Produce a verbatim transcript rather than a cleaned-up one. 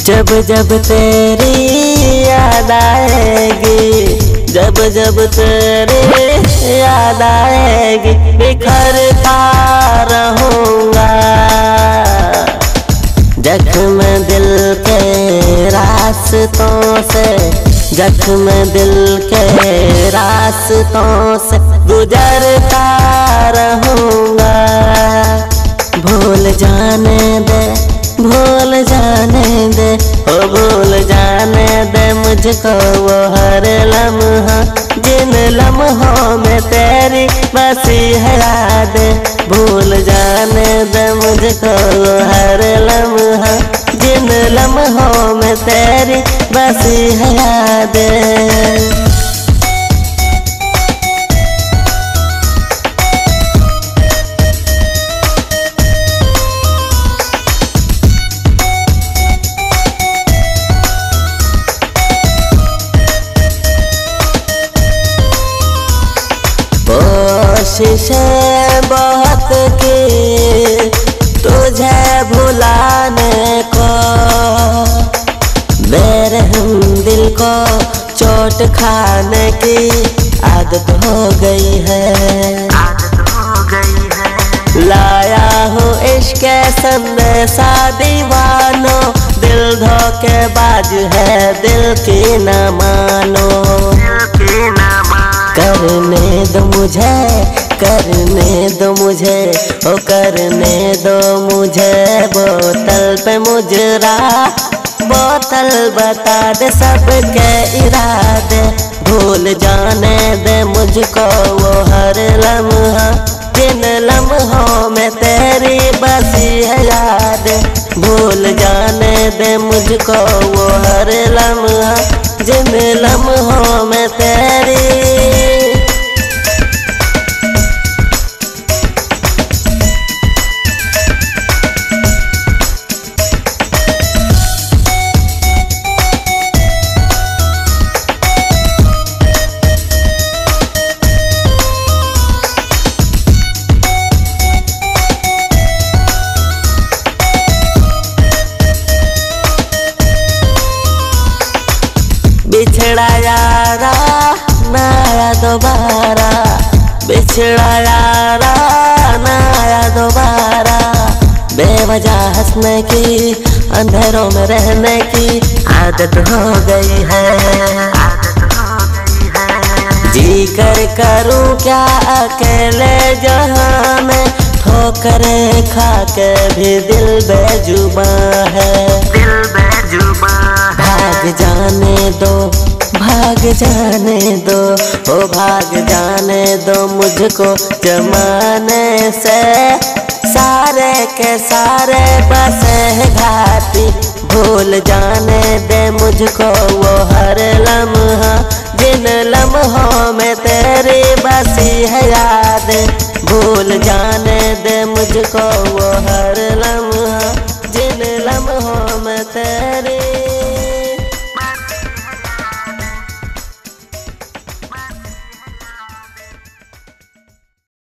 जब जब तेरी याद आएगी, जब जब तेरी याद आएगी, बिखरता रहूँगा। जख्म दिल के रास्तों से, जख्म दिल के रास्तों से गुजरता रहूँगा। भूल जाने दे, भूल जाने दे, ओ भूल जाने दे मुझको वो हर लम्हा, जिन लम्हों में तेरी बसी है याद। भूल जाने दे मुझको वो हर लम्हा, जिन लम्हों में तेरी बसी है याद। कोशिशें बहुत की तुझे भुलाने को, मेरे हम दिल को चोट खाने की आदत हो गई है। लाया हूँ इश्क संदेशा दीवानो, दिल धोखेबाज है दिल की न मानो। करने दो मुझे, करने दो मुझे, ओ करने दो मुझे बोतल पे मुजरा, बोतल बता दे सबके इरादे। भूल जाने दे मुझको वो हर लम्हा, जिन लम्हों में तेरी बसी है याद। भूल जाने दे मुझको वो हर लम्हा, जिन लम्हों में तेरी बिछड़ा यारा ना आया दोबारा, बिछड़ा यारा ना आया दोबारा। बेवजह हंसने की, अंधेरों में रहने की आदत हो गई है। जी कर करूं क्या अकेले जहां में, ठोकरें खा के भी दिल बेजुबां है। भाग जाने दो, भाग जाने दो, ओ भाग जाने दो मुझको जमाने से। सारे के सारे बसे हैं घाटी, भूल जाने दे मुझको वो हर लम्हा, जिन लम्हों में तेरी बसी है याद। भूल जाने दे मुझको वो हर लम्हा,